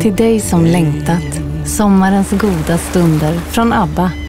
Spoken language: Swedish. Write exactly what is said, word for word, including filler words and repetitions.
Till dig som längtat. Sommarens goda stunder från ABBA.